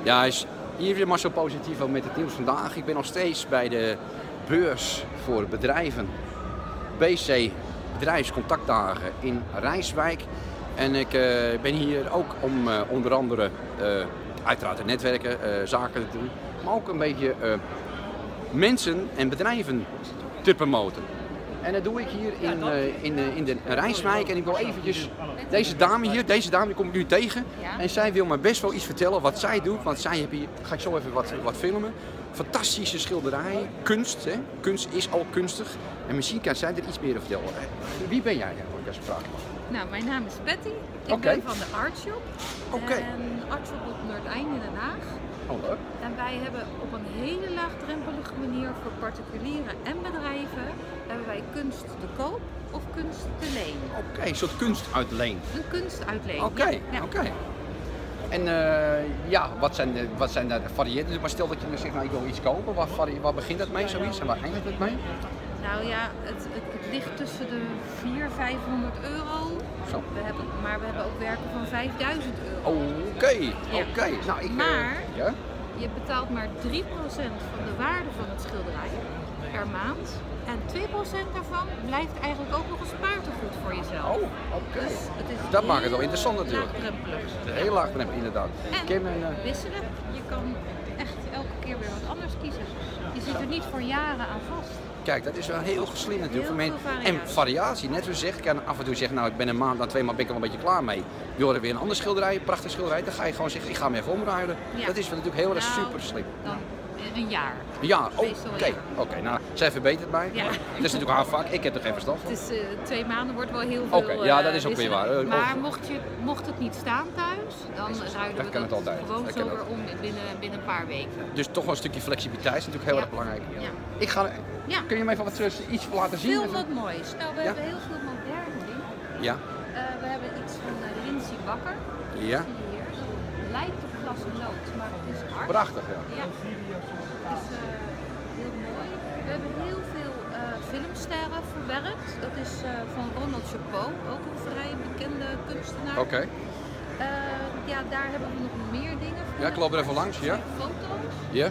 Ja, hier weer maar zo positief ook met het nieuws vandaag. Ik ben nog steeds bij de beurs voor bedrijven. BC Bedrijfscontactdagen in Rijswijk. En ik ben hier ook om onder andere uiteraard te netwerken, zaken te doen. Maar ook een beetje mensen en bedrijven te promoten. En dat doe ik hier in de Rijswijk. En ik wil eventjes deze dame hier, die kom ik nu tegen. En zij wil me best wel iets vertellen wat zij doet. Want zij heeft hier, ga ik zo even wat filmen. Fantastische schilderijen, kunst. Hè? Kunst is al kunstig. En misschien kan zij er iets meer over vertellen. Wie ben jij eigenlijk als ik vraag mag? Nou, mijn naam is Patty. Ik ben van de Artshop. En Artshop op Noordeinde in Den Haag. Oh, leuk. En wij hebben op een hele laagdrempelige manier voor particulieren en bedrijven hebben wij kunst te koop of kunst te leen. Oké, een soort kunstuitleen. Een kunstuitleen. Oké. En wat zijn daar de variëteiten? Maar stel dat je zegt, nou ik wil iets kopen, waar begint het mee zoiets en waar eindigt het mee? Nou ja, het ligt tussen de 400, 500 euro. Zo. Maar we hebben ook werken van 5000 euro. Oké. Nou, je betaalt maar 3% van de waarde van het schilderij per maand. En 2% daarvan blijft eigenlijk ook nog een spaartegoed voor jezelf. Oh, oké. Dus dat maakt het wel interessant natuurlijk. Laagdrempelig. Heel laagdrempelig, inderdaad. En wisselen. Je kan echt elke keer weer wat anders kiezen. Je zit er niet voor jaren aan vast. Kijk, dat is wel heel slim natuurlijk voor mensen. Variatie. En variatie, net zoals je zegt, kan af en toe zeggen, nou ik ben een maand, na 2 maanden ben ik er wel een beetje klaar mee. Wil er weer een ander schilderij, prachtig schilderij, dan ga je gewoon zeggen, ik ga hem even omruilen. Ja. Dat is natuurlijk heel erg super slim. Dan een jaar. Ja, oké. Nou, zij verbetert mij. Ja. Dat is natuurlijk haar vak, ik heb er geen verstand van. Het is 2 maanden wordt wel heel veel. Oké, ja, dat is ook weer waar. Maar mocht het niet staan thuis, dan ruilen we dat gewoon zo weer om binnen een paar weken. Dus toch wel een stukje flexibiliteit is natuurlijk heel erg belangrijk. Ja. Kun je me even iets laten zien? Veel wat moois. Nou, we hebben heel veel moderne dingen. Ja. We hebben iets van Lindsay Bakker. Ja. Dat zie je hier. Dat lijkt op glas en lood, maar het is hard. Prachtig, ja. Ja. Het is heel mooi. We hebben heel veel filmsterren verwerkt. Dat is van Ronald Chapeau, ook een vrij bekende kunstenaar. Oké. Daar hebben we nog meer dingen voor. Ja, ik loop er even langs, ja. Foto's. Ja.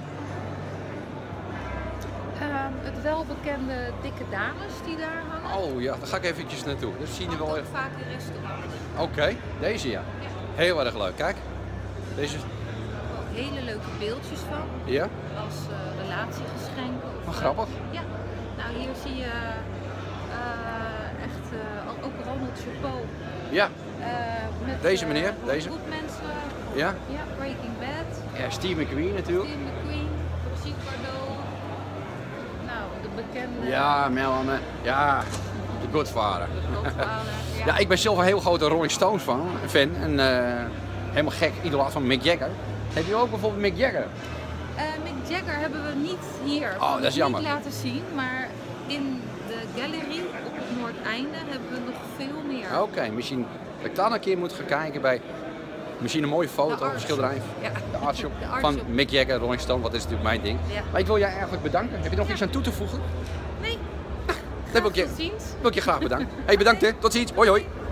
Het welbekende dikke dames die daar hangen. Oh ja, daar ga ik eventjes naartoe. Dat zien we wel even. Vaak in restaurants. Oké, deze ja. Heel erg leuk. Kijk. Deze. Hele leuke beeldjes van. Ja. Als relatiegeschenken. Wat grappig. Ja. Nou, hier zie je echt ook Ronald Chapeau. Ja. Met, deze meneer, deze. Goed mensen. Ja. Ja, Breaking Bad. Ja, Steve McQueen natuurlijk. Steve McQueen, Brigitte Bardot. Nou, de bekende. Ja, Melanie. Ja, de Godfather. Ja. Ja, ik ben zelf een heel grote Rolling Stones fan en helemaal gek, idolaat van Mick Jagger. Heb je ook bijvoorbeeld Mick Jagger? Mick Jagger hebben we niet hier. Oh, dat is jammer. Niet laten zien, maar in de gallery op het Noordeinde hebben we nog veel meer. Oké, misschien dat ik daar een keer moet gaan kijken bij misschien een mooie foto, een schilderij. Ja. De Artshop van Mick Jagger, Rolling Stone, wat is natuurlijk mijn ding. Ja. Maar ik wil jij eigenlijk bedanken. Heb je nog iets aan toe te voegen? Nee. Dat wil ik je graag bedanken. Hey, bedankt hè. Tot ziens. Hoi hoi.